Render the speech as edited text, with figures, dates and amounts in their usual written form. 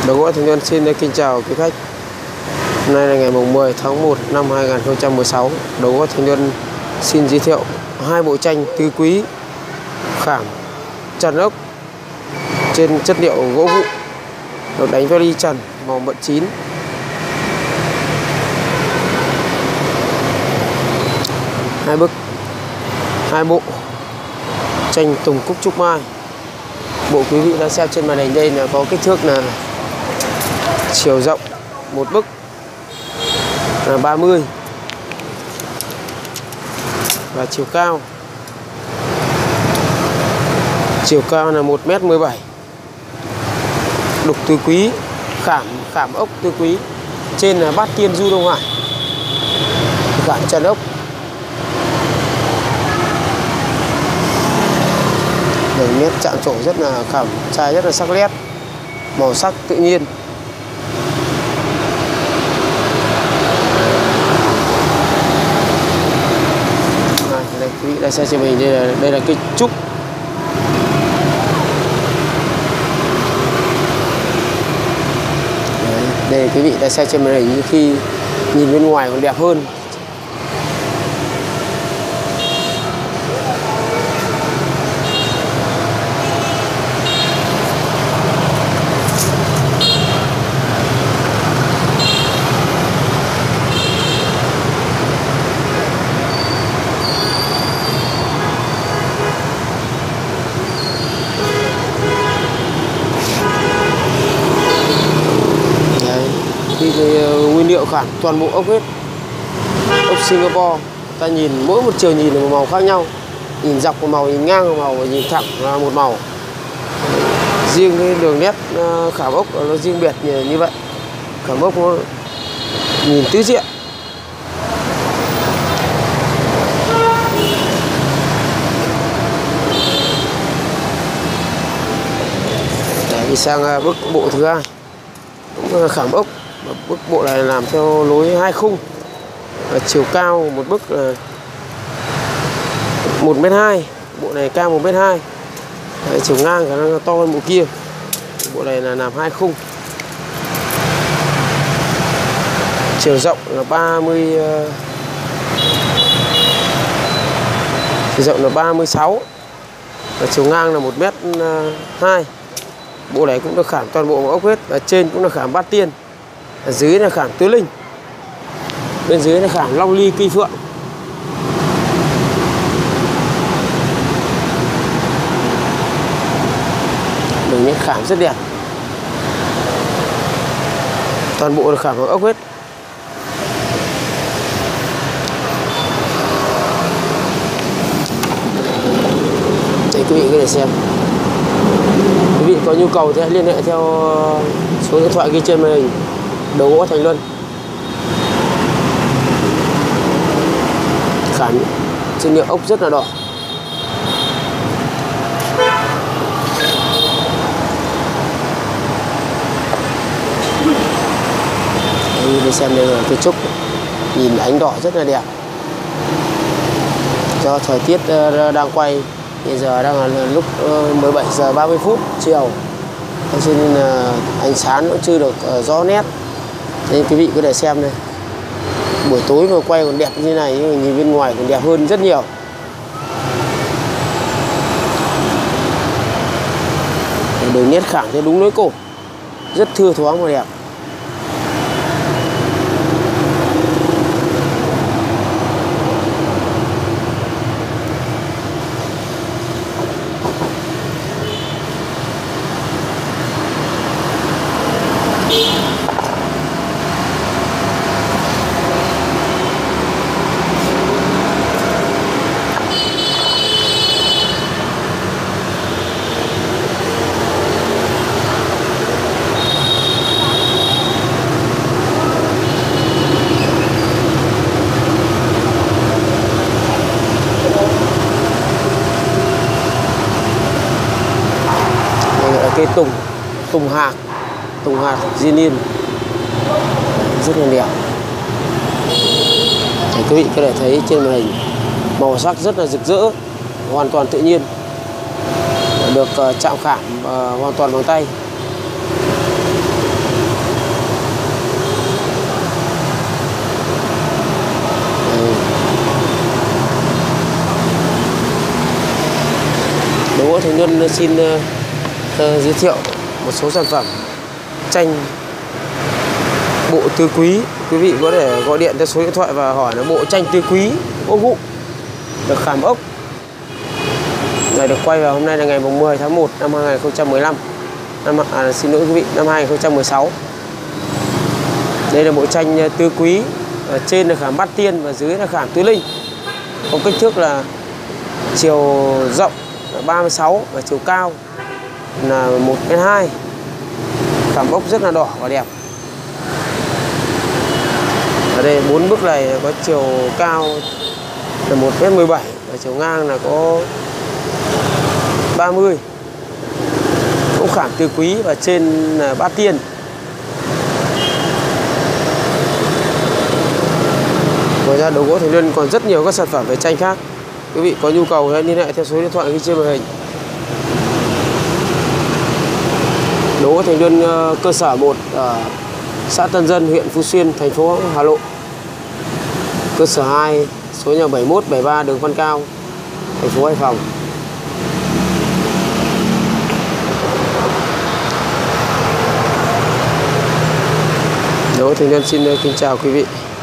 Đầu Gỗ Thành Luân xin kính chào quý khách. Hôm nay là ngày 10 tháng 1 năm 2016. Đầu Gỗ Thành Luân xin giới thiệu hai bộ tranh tứ quý khảm trần ốc trên chất liệu gỗ vụn, được đánh vali trần màu mận chín. Hai bộ tranh Tùng Cúc Trúc Mai. Bộ quý vị đang xem trên màn hình đây là có kích thước là chiều rộng một bức là 30 và chiều cao là 1m17. Đục tứ quý, khảm ốc tứ quý, trên là bát tiên du Đông Hải, khảm trần ốc. Đường nét chạm trổ rất là khảm trai, rất là sắc nét, màu sắc tự nhiên. Đây, quý vị đang xem trên mình, đây là cây trúc. Đây quý vị đang xem trên màn hình, khi nhìn bên ngoài còn đẹp hơn. Nguyên liệu khảm toàn bộ ốc hết, ốc Singapore. Ta nhìn mỗi một chiều nhìn là một màu khác nhau, nhìn dọc một màu, nhìn ngang một màu, nhìn thẳng là một màu. Riêng cái đường nét khảm ốc nó riêng biệt như vậy. Khảm ốc nó nhìn tứ diện. Đi sang bức bộ thứ hai, cũng là khảm ốc. Bức bộ này làm theo lối hai khung. Chiều cao một bức là 1m2, bộ này cao 1m2. Chiều ngang khả năng là to hơn bộ kia. Bộ này là làm hai khung. Chiều rộng là 36 và chiều ngang là 1m2. Bộ này cũng được khảm toàn bộ ốc hết, và trên cũng là khảm bát tiên, ở dưới là khảm tứ linh, bên dưới là khảm long ly kỳ phượng. Đường nét khảm rất đẹp, toàn bộ được khảm bằng ốc hết. Để quý vị có thể xem. Quý vị có nhu cầu thì hãy liên hệ theo số điện thoại ghi trên màn hình. Đầu Gỗ Thành Luân. Khảm trên liệu ốc rất là đỏ. Đây xem, đây là cây trúc, nhìn ánh đỏ rất là đẹp. Do thời tiết đang quay, bây giờ đang là lúc 17 giờ 30 phút chiều, cho nên là ánh sáng nó chưa được rõ nét, nên quý vị có thể xem đây. Buổi tối mà quay còn đẹp như này, nhưng mà nhìn bên ngoài còn đẹp hơn rất nhiều. Đường nét khảm theo đúng lối cổ, rất thưa thoáng và đẹp. Cây tùng hạt diên niên rất là đẹp. Thì quý vị có thể thấy trên màn hình, màu sắc rất là rực rỡ, hoàn toàn tự nhiên, được chạm khảm hoàn toàn bằng tay. Thành Luân xin giới thiệu một số sản phẩm tranh bộ tứ quý. Quý vị có thể gọi điện theo số điện thoại và hỏi là bộ tranh tứ quý ốp vụng được khảm ốc này được quay vào hôm nay là ngày 10 tháng 1 năm 2015. Xin lỗi quý vị, năm 2016. Đây là bộ tranh tứ quý, ở trên là khảm bát tiên và dưới là khảm tứ linh. Có kích thước là chiều rộng là 36 và chiều cao là 1m2. Khảm ốc rất là đỏ và đẹp. Ở đây 4 bức này có chiều cao là 1m17 và chiều ngang là có 30. Cũng khảm tứ quý và trên là bát tiên. Ngoài ra Đồ gỗ Thành Luân còn rất nhiều các sản phẩm về tranh khác. Quý vị có nhu cầu hãy liên hệ theo số điện thoại ghi trên màn hình. Đồ gỗ Thành Luân cơ sở 1 ở xã Tân Dân, huyện Phú Xuyên, thành phố Hà Nội. Cơ sở 2 số nhà 71 73 đường Văn Cao, thành phố Hải Phòng. Đồ gỗ Thành Luân xin kính chào quý vị.